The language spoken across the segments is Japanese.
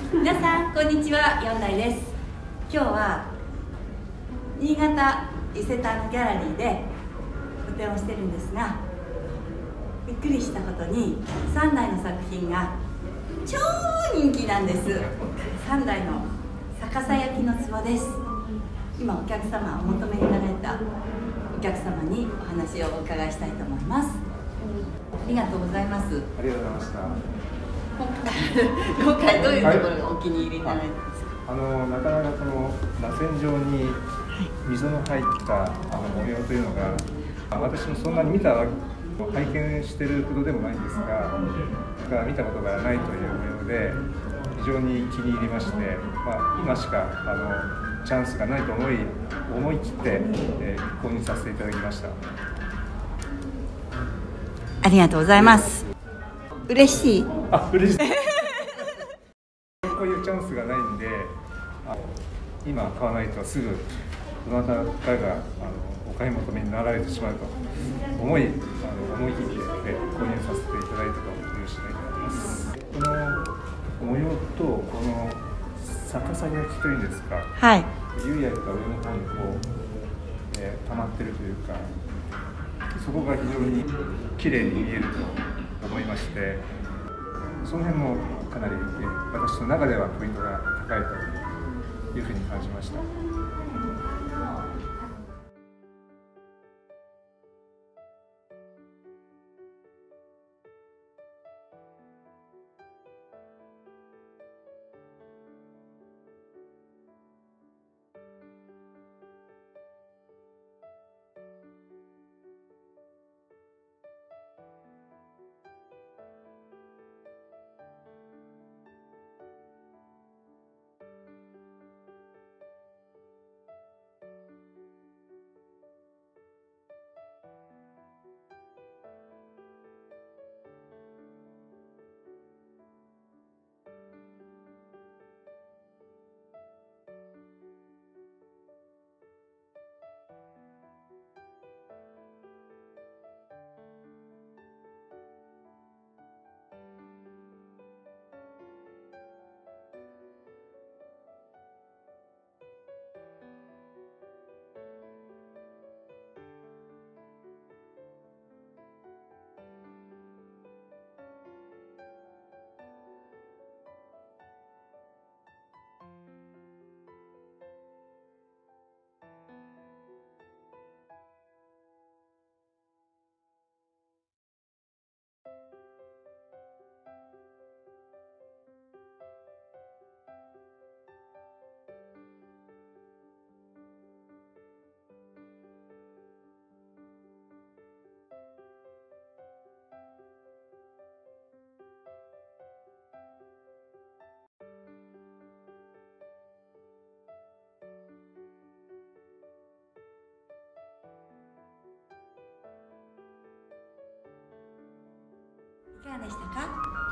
皆さんこんにちは、4代です。今日は新潟伊勢丹ギャラリーで個展をしてるんですが、びっくりしたことに3代の作品が超人気なんです。3代の逆さ焼きの壺です。今お客様、お求めになられたお客様にお話をお伺いしたいと思います。ありがとうございます。 ありがとうございました。 今回どういうところがお気に入りになられたんですか？ なかなかこの螺旋状に溝の入った模様というのが、私もそんなに見た拝見していることでもないんですが、見たことがないという模様で非常に気に入りまして、今しかチャンスがないと思い切って、購入させていただきました。 ありがとうございます。嬉しい。 嬉しい。こういうチャンスがないんで、今買わないとすぐどなたかがお買い求めになられてしまうと思い切って購入させていただいたという次第であります。この模様とこの逆さ焼きというんですか、 はい、 釉薬が上の方にこう、溜まってるというか、そこが非常に綺麗に見えると思いまして、その辺もかなり、私の中ではポイントが高いというふうに感じました。 いかがでしたか？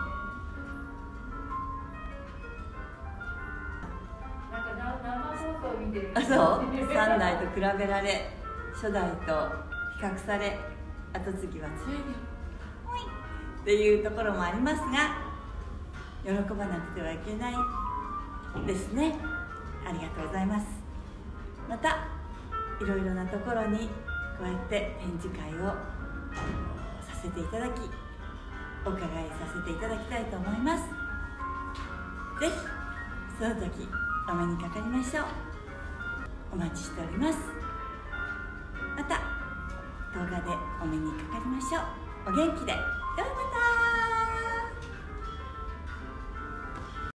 生放送見てる。 そう、3代と比べられ、初代と比較され、後継ぎはつらいよっていうところもありますが、喜ばなくてはいけないですね。ありがとうございます。またいろいろなところにこうやって展示会をさせていただき、お伺いさせていただきたいと思います。ぜひその時お目にかかりましょう。お待ちしております。また動画でお目にかかりましょう。お元気で。